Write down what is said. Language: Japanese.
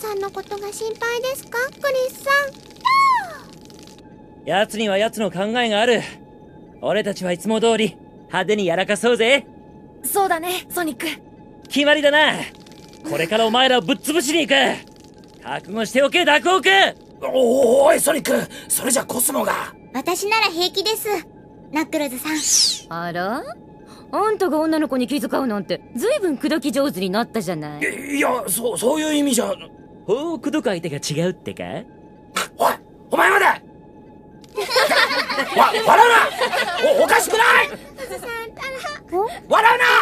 さんのことが心配ですか、クリスさん。 奴には奴の考えがある。俺たちはいつも通り派手にやらかそうぜ。 そうだね、ソニック。 決まりだな。これからお前らをぶっ潰しに行く。覚悟しておけ、ダクオク。 おいソニック、それじゃコスモが。 私なら平気です、ナックルズさん。 あら、あんたが女の子に気遣うなんてずいぶん口説き上手になったじゃない。 いや、そういう意味じゃ。 ほう、口説く相手が違うってか。 おい、お前まで笑うな。おかしくない。笑うな。